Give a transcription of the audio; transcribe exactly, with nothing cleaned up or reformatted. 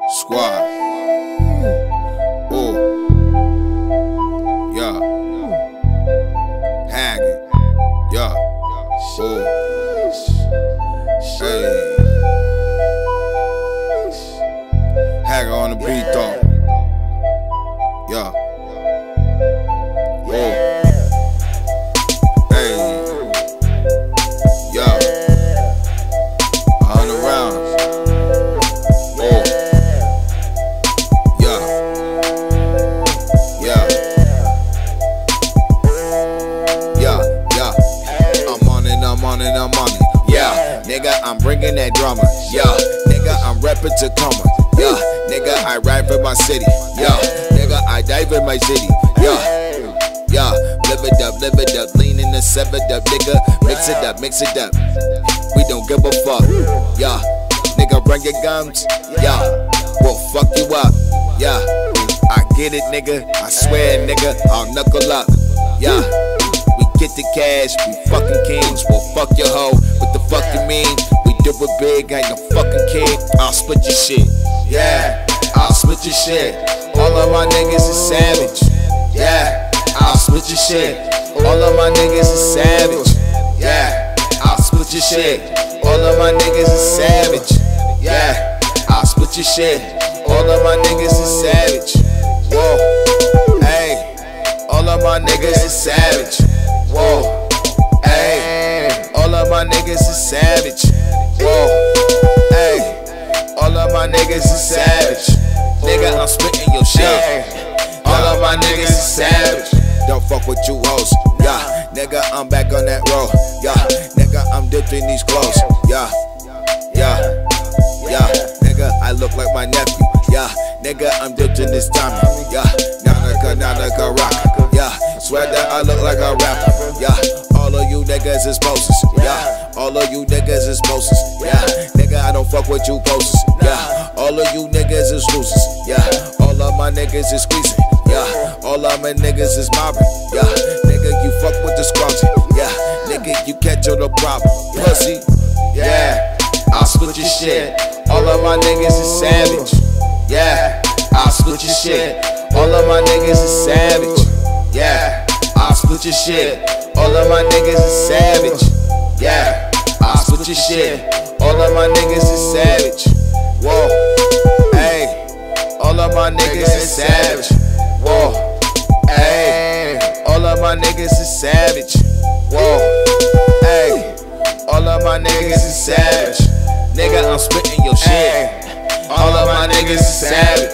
Squad. Oh. Yeah. Haggard. Yeah. Oh. Hey. Haggard on the beat though. Yeah. Oh. Hey. Yeah. A hundred rounds. Oh. Yeah. Yeah. Yeah. Yeah. I'm on it, I'm on it, I'm on it. Yeah. Nigga, I'm bringing that drama. Yeah. Nigga, I'm reppin' Tacoma. Yeah. Nigga, I ride for my city. Yeah. Nigga, I dive in my city. Yeah. Yeah. Live it up, live it up. Lean in the seven up, nigga. Mix it up, mix it up. We don't give a fuck. Yeah. Nigga, bring your gums. Yeah. We'll fuck you up. Yeah. I get it, nigga. I swear, nigga. I'll knuckle up. Yeah. We get the cash. We fucking kings. We'll fuck your hoe. What the fuck you mean? We do it big. Ain't no fucking kid. I'll split your shit. Yeah. I'll split your shit. All of my niggas is savage. Yeah. I'll split your shit. All of my niggas is savage. Yeah. I'll split your shit. All of my niggas is savage. Yeah. I'll split your shit. All of my niggas is savage. Whoa. Hey. All of my niggas is savage. Whoa. Hey. All of my niggas is savage. Whoa. Hey. All of my niggas is savage. Nigga, I'm spitting your shit. All of my niggas is savage. Don't fuck with you hoes. Yeah. Nigga, I'm back on that road. Yeah. Nigga, I'm dipped in these clothes. Yeah. Yeah. Yeah. Nigga, I look like my nephew. Yeah. Nigga, I'm dipped in this time. Yeah. Nanaka, Nanaka rock. Yeah. Swear that I look like a rapper. Yeah. All of you niggas is poses. Yeah. All of you niggas is poses. Yeah. Nigga, I don't fuck with you poses. Yeah. All of you niggas is losers. Yeah. All of my niggas is squeezing. Yeah. All of my niggas is mobbing. Yeah. Nigga, you fuck with the squatchy. Yeah. Nigga, you catch on the problem. Pussy. Yeah. I'll split your shit. All of my niggas is savage. Yeah. I'll split your shit. All of my niggas is savage. Yeah. I'll split your shit. All of my niggas is savage. Yeah. I'll split your shit. All of my niggas is savage. Whoa. Hey. All of my niggas is savage. Whoa. Hey. All of my niggas is savage. Whoa. Hey. All of my niggas is savage. Nigga, I'm spitting your shit. All of my niggas is savage.